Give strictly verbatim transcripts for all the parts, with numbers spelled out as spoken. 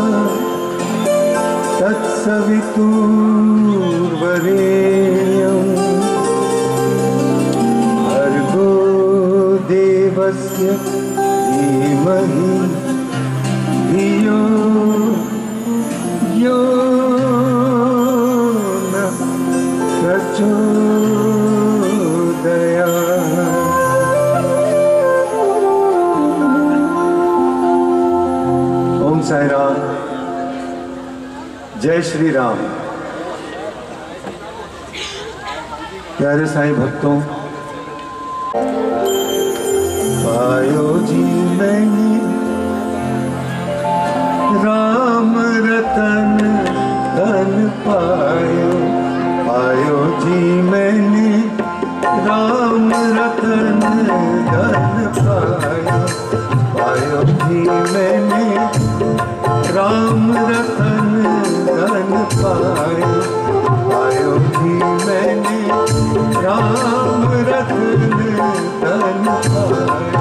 तत्सवितुर्वरेण्यं भर्गो देवस्य धीमहि धियो यो न प्रचोदयात्। ओम साई राम। जय श्री राम। प्यारे साईं भक्तों, पायो जी मैंने राम रतन धन पायो। पायो जी मैंने राम रतन धन पायो। पायो जी मैंने राम रतन धन पायो। पायो जी मैंने राम रतन धन पायो।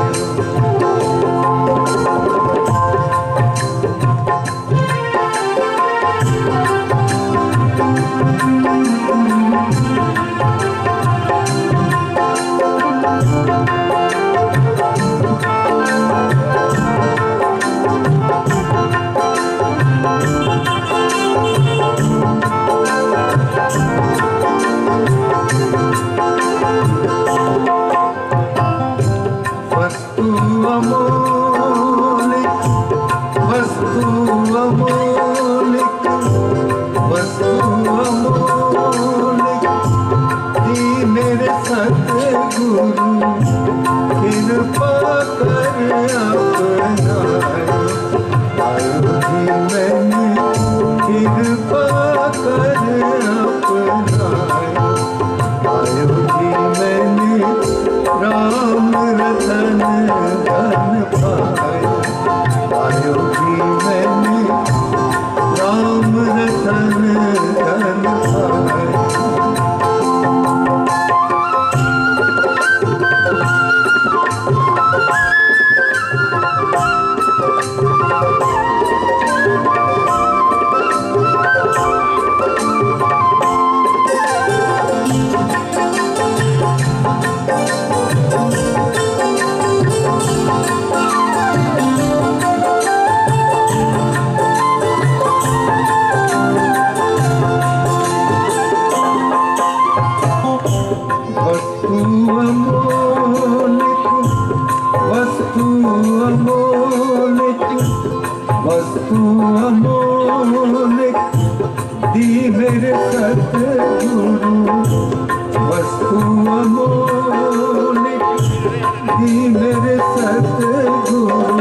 वस्तु अमोलिक वस्तु अमोलिक वस्तु अमोलिक दी मेरे सतगुरु कृपा कर अपनायो। पायो जी मैंने कृपा कर अपनायो। पायो जी मैंने राम रतन धन पायो। पायो जी मैंने राम रतन धन पायो। वस्तु अमोलिक वस्तु अमोलिक वस्तु अमोलिक दी मेरे सतगुरु। वस्तु अमोलिक दी मेरे सतगुरु।